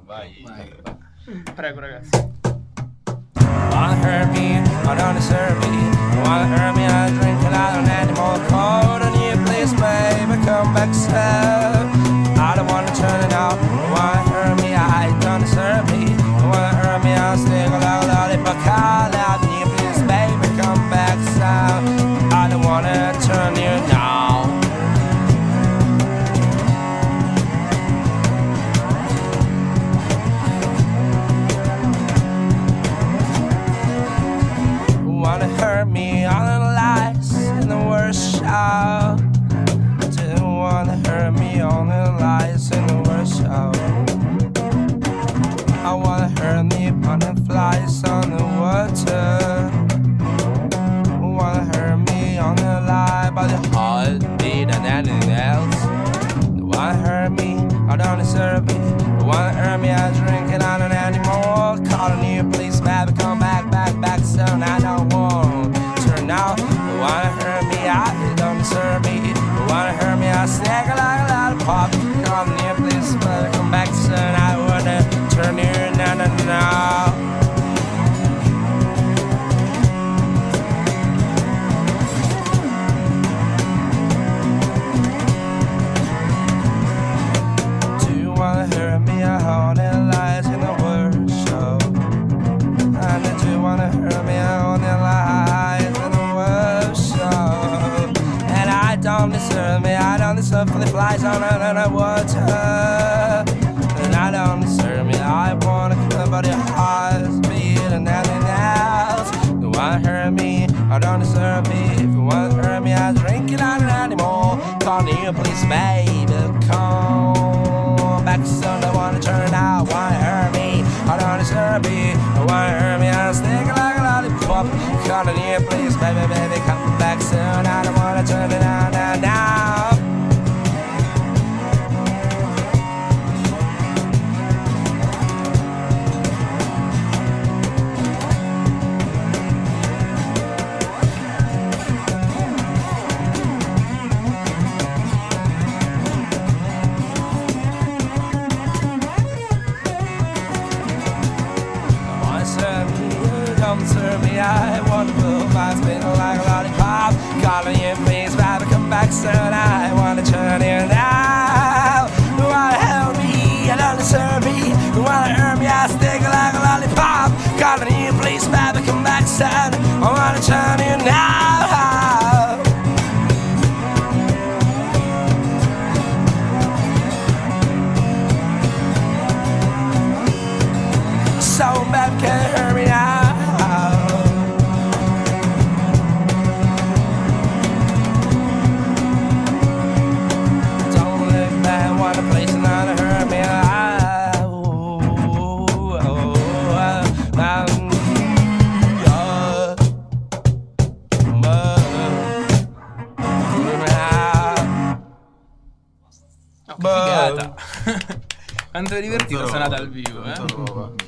vai. Prego, ragazzi. Wanna hurt me, I don't deserve me. Wanna hurt me, I drink and I don't anymore. Cold on you, please, baby, come back soon. I don't wanna turn it off. Wanna hurt me, I don't deserve me. Wanna hurt me, I'll stick a lollipop. Call out you, please, baby, come back soon. I don't wanna turn you now. Wanna hurt me, all of the lies in the worst show. Didn't wanna hurt me, all the lies in the worst show. I wanna hurt me, butterflies on the water. Wanna hurt me, on the lie by the heartbeat and anything else. Wanna hurt me, I don't deserve it. Wanna hurt me, I drink and I don't anymore. Calling you, please, baby, come back soon. I don't want to turn out. Wanna hurt me, I don't deserve me. Wanna hurt me, I snag like a lollipop. Calling you, please, baby, come back soon. I wanna turn you now. Do you wanna hurt me? I hold the lies in the worst show. And do you wanna hurt me? I hold the lies in the worst show. And I don't deserve me. I don't deserve for the flies on the water. And I don't deserve me. I wanna kill about your heartbeat and nothing else. You wanna hurt me? I don't deserve me. If you wanna hurt me, I drink it out anymore. Calling you, please, baby, come back soon. I wanna turn out. Wanna hurt me? I don't deserve me. I wanna hurt me? I stick like a lollipop. Calling you, please, baby, come back soon. I don't wanna turn it out now. Don't serve me, I wanna move my spin like a lollipop. Calling you, please, baby, come back soon. I wanna turn you now. You wanna help me, I don't deserve me. You wanna hurt me, I stick like a lollipop. Calling you, please, baby, come back soon. I wanna turn you now. So bad, can't hurt me now. Don't look back, wanna place another hurt me. Che figata. Quanto è divertito suonare dal vivo, eh?